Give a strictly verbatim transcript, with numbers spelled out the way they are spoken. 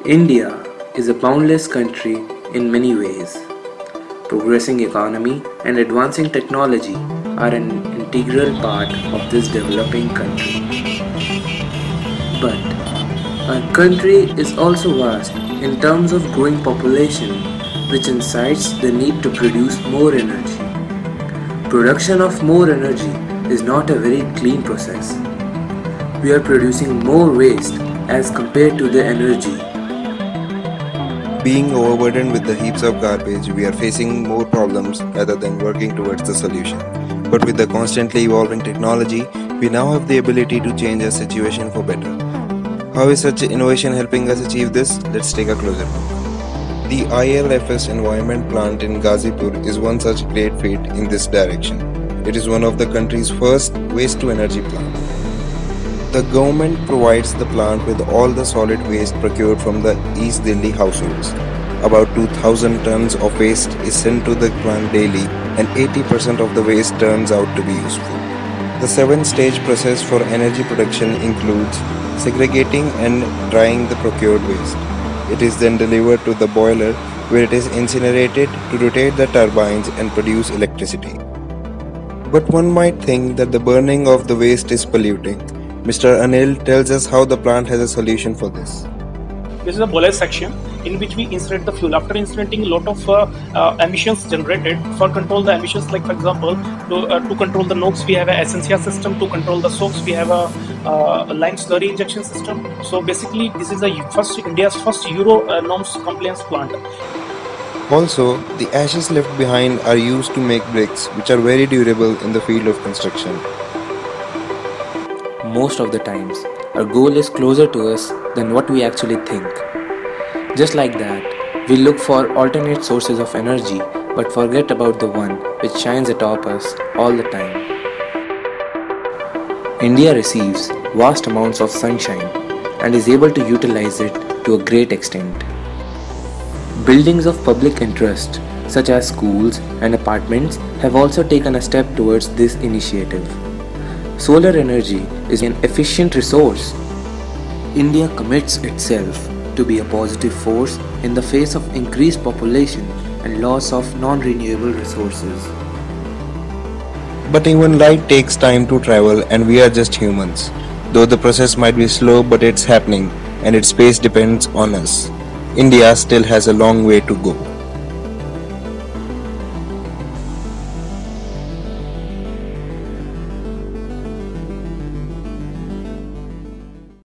India is a boundless country in many ways. Progressing economy and advancing technology are an integral part of this developing country. But our country is also vast in terms of growing population, which incites the need to produce more energy. Production of more energy is not a very clean process. We are producing more waste as compared to the energy. Being overburdened with the heaps of garbage, we are facing more problems rather than working towards the solution. But with the constantly evolving technology, we now have the ability to change our situation for better. How is such innovation helping us achieve this? Let's take a closer look. The I L F S Environment Plant in Ghazipur is one such great feat in this direction. It is one of the country's first waste-to-energy plant. The government provides the plant with all the solid waste procured from the East Delhi households. About two thousand tons of waste is sent to the plant daily and eighty percent of the waste turns out to be useful. The seven-stage process for energy production includes segregating and drying the procured waste. It is then delivered to the boiler where it is incinerated to rotate the turbines and produce electricity. But one might think that the burning of the waste is polluting. Mister Anil tells us how the plant has a solution for this. This is a boiler section in which we incinerate the fuel. After incinerating, a lot of uh, uh, emissions generated. For control the emissions, like for example, to, uh, to control the NOx, we have a Essentia system. To control the SOx, we have a, uh, a lime slurry injection system. So basically, this is a first India's first Euro uh, norms compliance plant. Also, the ashes left behind are used to make bricks, which are very durable in the field of construction. Most of the times, our goal is closer to us than what we actually think. Just like that, we look for alternate sources of energy but forget about the one which shines atop us all the time. India receives vast amounts of sunshine and is able to utilize it to a great extent. Buildings of public interest such as schools and apartments have also taken a step towards this initiative. Solar energy is an efficient resource. India commits itself to be a positive force in the face of increased population and loss of non-renewable resources. But even light takes time to travel and we are just humans. Though the process might be slow, but it's happening and its pace depends on us. India still has a long way to go.